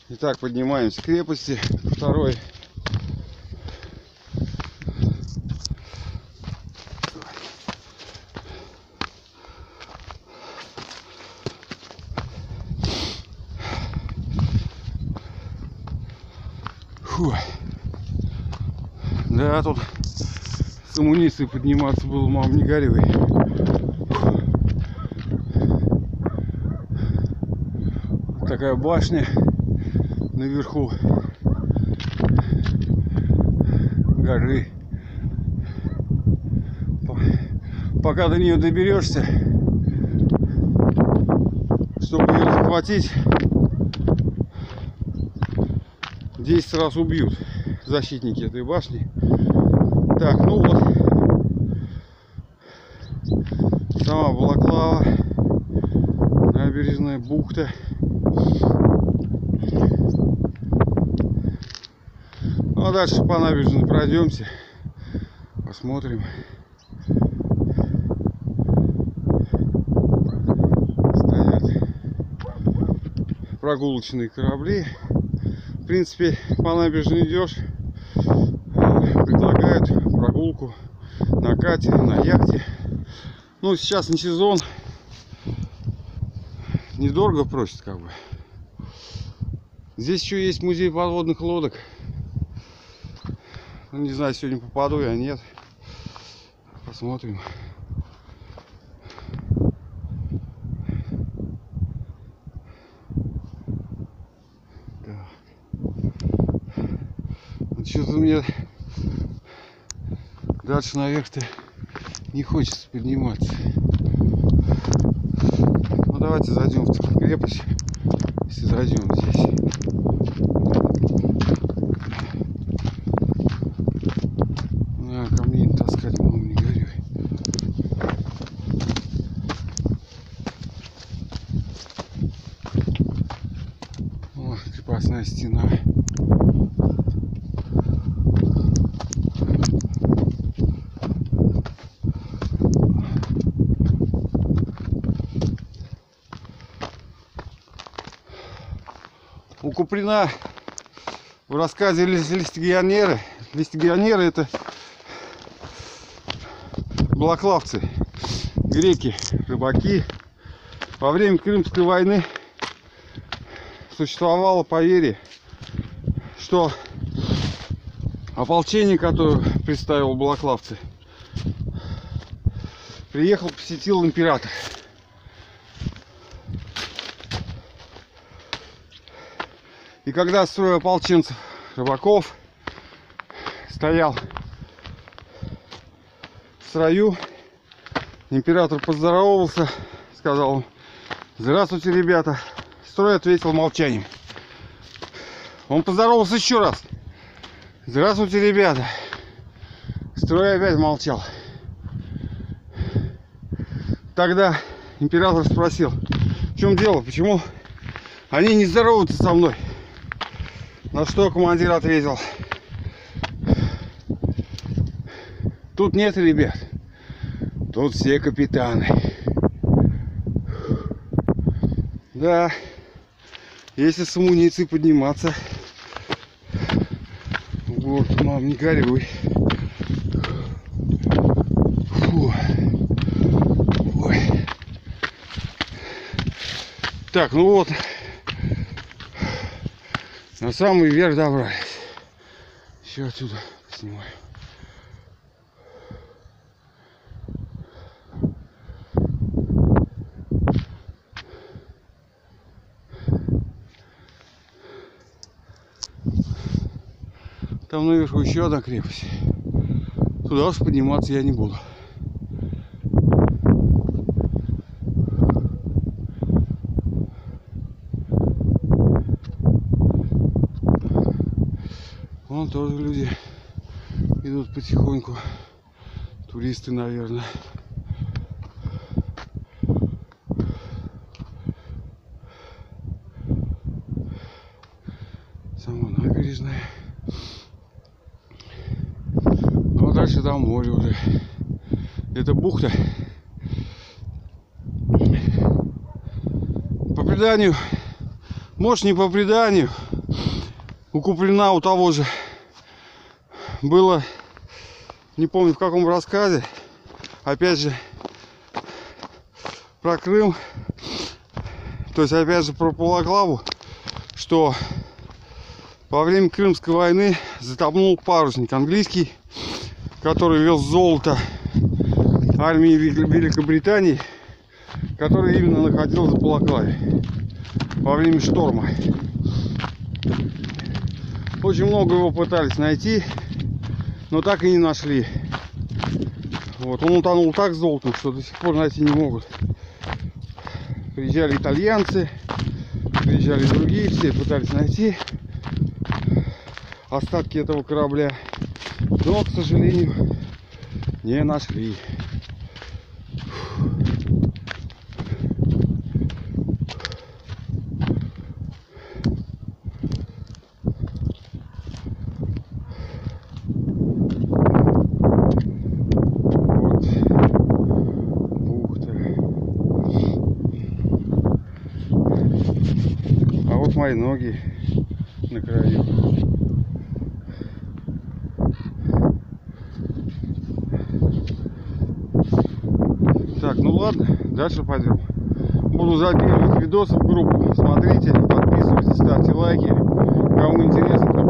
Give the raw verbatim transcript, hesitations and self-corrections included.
Итак, поднимаемся к крепости второй. Фу. Да, тут с амуницией подниматься было, мам, не горюй. Такая башня наверху горы. Пока до нее доберешься, чтобы ее захватить, десять раз убьют защитники этой башни. Так, ну вот сама Балаклава, набережная бухта. Ну а дальше по набережной пройдемся, посмотрим. Стоят прогулочные корабли. В принципе, по набережной идешь, предлагают прогулку на катере, на яхте. Ну, сейчас не сезон, недорого просят, как бы. Здесь еще есть музей подводных лодок. Не знаю, сегодня попаду я, нет. Посмотрим. Что-то мне дальше наверх-то не хочется подниматься. Ну давайте зайдем в крепость, если зайдем здесь. А, камни не таскать, мама, не горюй. О, крепостная стена. У Куприна в рассказе листогионеры, листогионеры это балаклавцы, греки, рыбаки. Во время Крымской войны существовало поверье, что ополчение, которое представил балаклавцы, приехал, посетил император. И когда строй ополченцев, рыбаков стоял в строю, император поздоровался, сказал: здравствуйте, ребята. Строй ответил молчанием. Он поздоровался еще раз: здравствуйте, ребята. Строй опять молчал. Тогда император спросил: в чем дело, почему они не здороваются со мной? На что командир ответил: тут нет ребят, тут все капитаны. Да, если с амуницией подниматься в город, мам, не горюй. Фу. Ой. Так, ну вот, на самый верх добрались. Еще отсюда поснимаю. Там наверху еще одна крепость. Туда уж подниматься я не буду. Вон тоже люди идут потихоньку. Туристы, наверное. Сама набережная. Ну, дальше там море уже. Это бухта. По преданию, может, не по преданию, у Куприна, у того же, было, не помню в каком рассказе, опять же, про Крым, то есть опять же про Балаклаву, что во время Крымской войны затонул парусник английский, который вез золото армии Великобритании, который именно находился в Балаклаве во время шторма. Очень много его пытались найти, но так и не нашли. Вот, он утонул так золотом, что до сих пор найти не могут. Приезжали итальянцы, приезжали другие, все пытались найти остатки этого корабля, но, к сожалению, не нашли. Мои ноги на краю. Так, ну ладно, дальше пойдем. Буду записывать видосы в группу. Смотрите, подписывайтесь, ставьте лайки. Кому интересно,